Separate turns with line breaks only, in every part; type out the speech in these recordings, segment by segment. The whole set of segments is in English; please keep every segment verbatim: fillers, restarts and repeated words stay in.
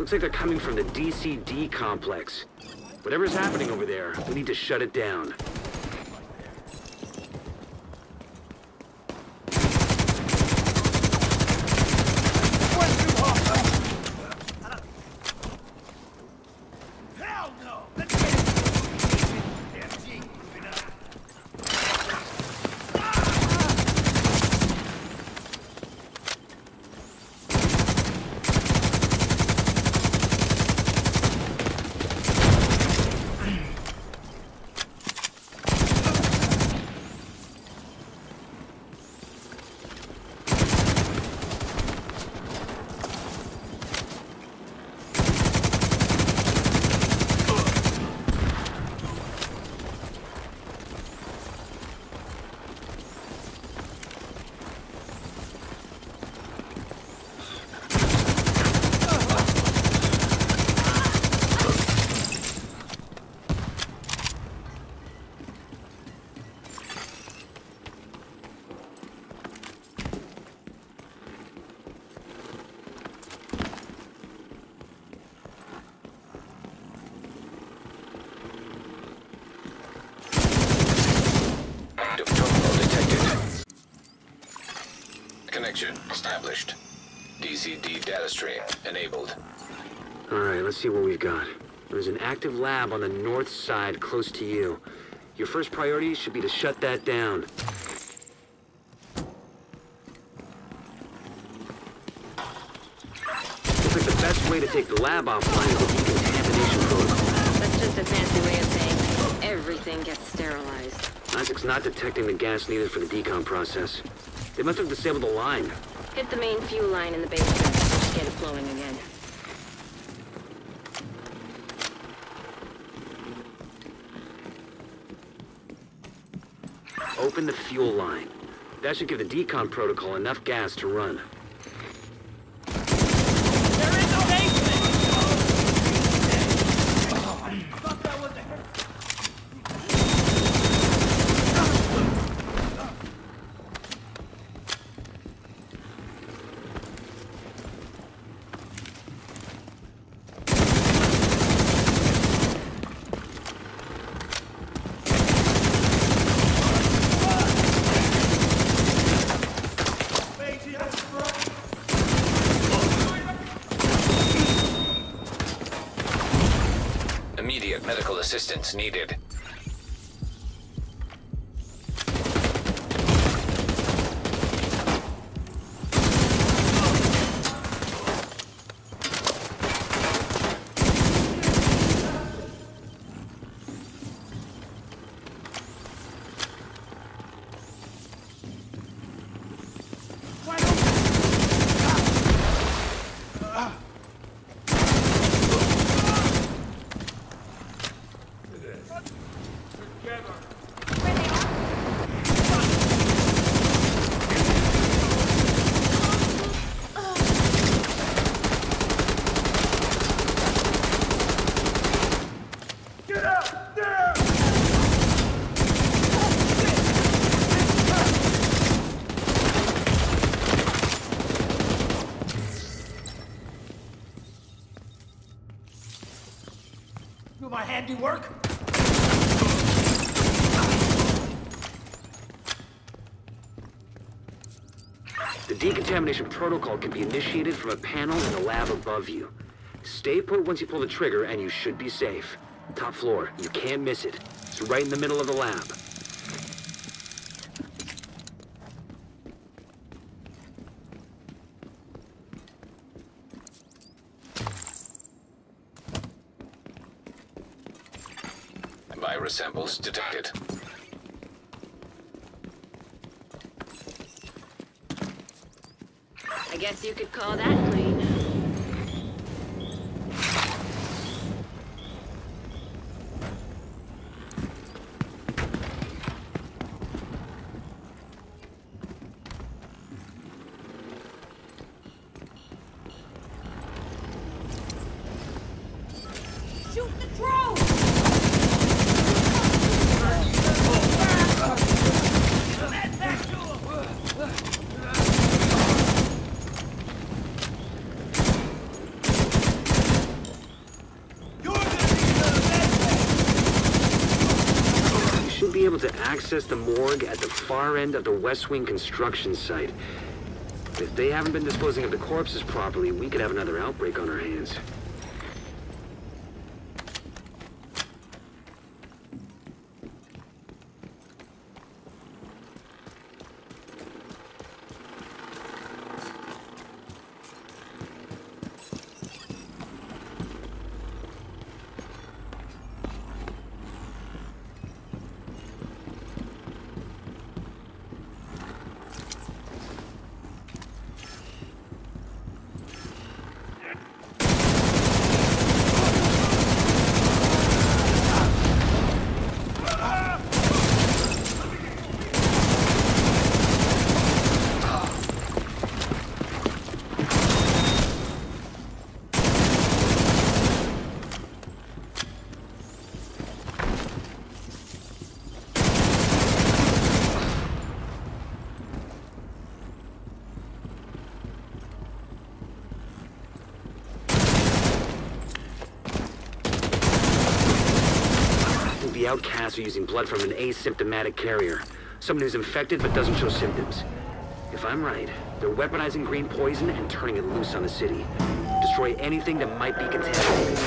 Looks like they're coming from the D C D complex. Whatever's happening over there, we need to shut it down.
Connection established. D C D data stream enabled.
Alright, let's see what we've got. There's an active lab on the north side close to you. Your first priority should be to shut that down. Looks like the best way to take the lab offline is the decontamination protocol.
That's just a fancy way of saying everything gets sterilized.
Isaac's not detecting the gas needed for the decon process. They must have disabled the line.
Hit the main fuel line in the basement. Just get it flowing again.
Open the fuel line. That should give the decon protocol enough gas to run.
They're in the basement!
Immediate medical assistance needed.
Do my handiwork?
The decontamination protocol can be initiated from a panel in the lab above you. Stay put once you pull the trigger and you should be safe. Top floor, you can't miss it. It's right in the middle of the lab.
Virus samples detected.
I guess you could call that clean.
Shoot the drone!
able to access the morgue at the far end of the West Wing construction site. If they haven't been disposing of the corpses properly, we could have another outbreak on our hands. The outcasts are using blood from an asymptomatic carrier. Someone who's infected but doesn't show symptoms. If I'm right, they're weaponizing green poison and turning it loose on the city. Destroy anything that might be contaminated.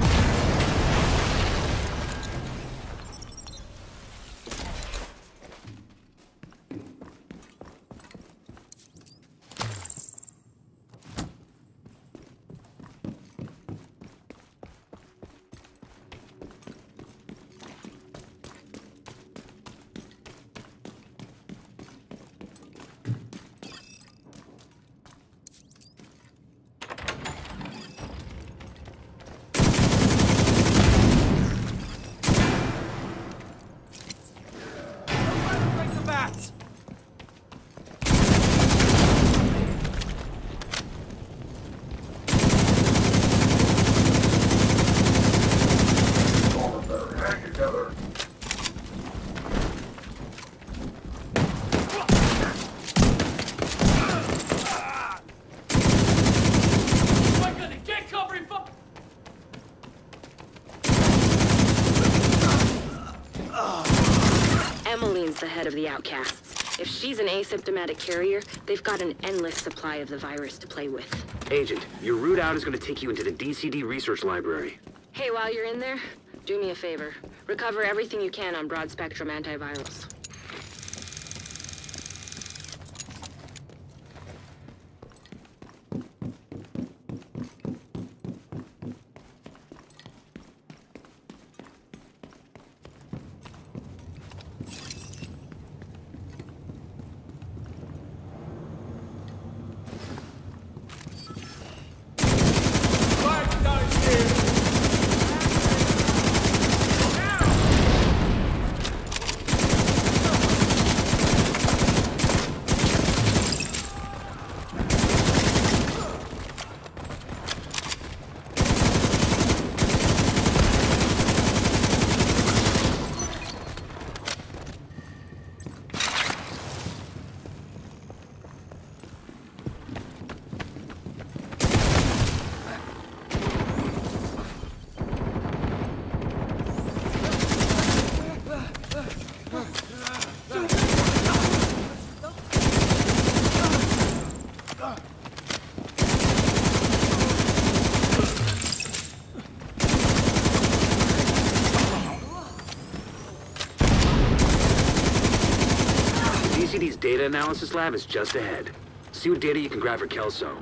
Emmeline's the head of the outcasts. If she's an asymptomatic carrier, they've got an endless supply of the virus to play with.
Agent, your route out is going to take you into the D C D research library.
Hey, while you're in there, do me a favor. Recover everything you can on broad-spectrum antivirals.
D C D's data analysis lab is just ahead. See what data you can grab for Kelso.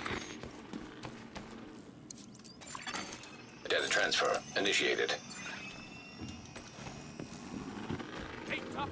Data transfer initiated.
Hey, top.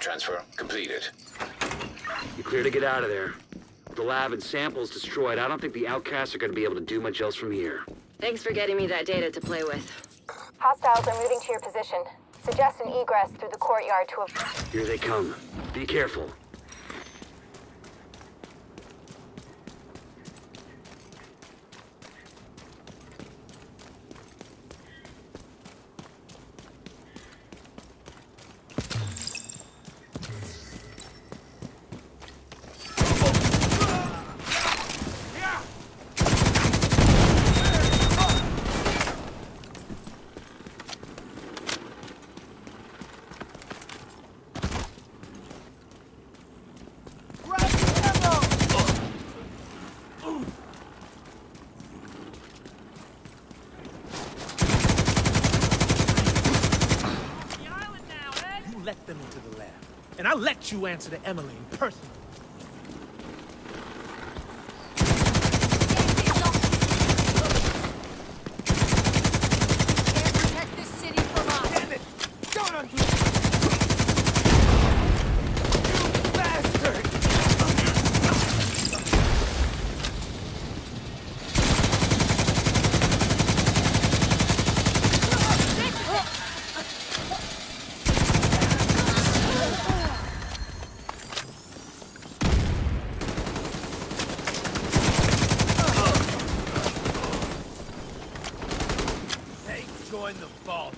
Transfer completed.
You're clear to get out of there. With the lab and samples destroyed, I don't think the outcasts are going to be able to do much else from here.
Thanks for getting me that data to play with.
Hostiles are moving to your position. Suggest an egress through the courtyard to a...
Here they come. Be careful.
Let them into the lab. And I'll let you answer to Emily personally.
Can't protect this city from us.
Damn it! Don't undo it! You bastard! Join the vault.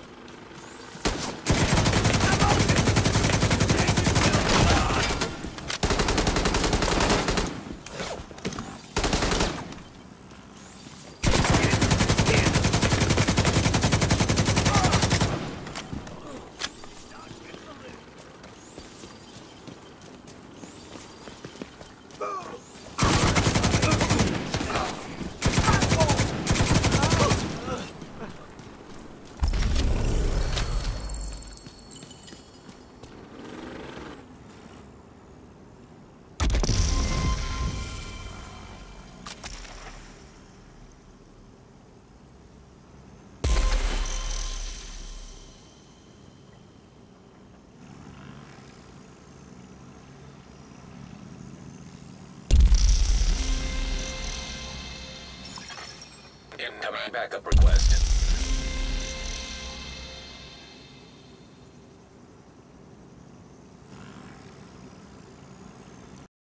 Incoming backup request.